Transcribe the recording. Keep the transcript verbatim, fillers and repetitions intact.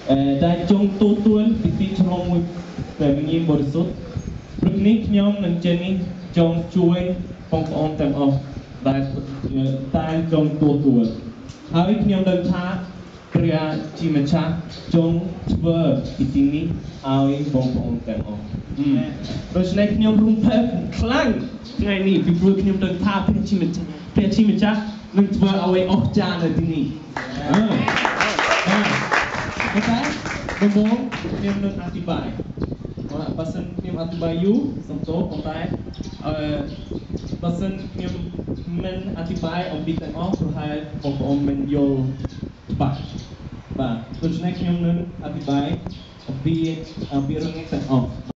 តែចង់ទូទួលពីទីឆ្លងមួយតែវិញ្ញាណបរិសុទ្ធព្រឹកនេះខ្ញុំនឹងចេញនេះចង់ជួយបងប្អូនទាំងអស់ដែលតែចង់ទូទួលហើយខ្ញុំដឹងថាព្រះជាម្ចាស់ចង់ធ្វើពីទីនេះឲ្យបងប្អូនទាំងអស់ដូច្នេះខ្ញុំរំភើបខ្លាំងថ្ងៃនេះពីព្រោះខ្ញុំដឹងថាព្រះជាម្ចាស់ព្រះជាម្ចាស់នឹងធ្វើឲ្យអស្ចារ្យនៅទីនេះអឺតែដំបូងខ្ញុំនឹងអធិប្បាយបើសិនខ្ញុំអធិប្បាយយូរសំទោសប៉ុន្តែអឺបើសិនខ្ញុំមិនអធិប្បាយអំពីទាំងអស់ប្រហែលបងប្អូនមិនយល់ច្បាស់បាទដូច្នេះខ្ញុំនឹងអធិប្បាយអំពីអំពីរឿងនេះទាំងអស់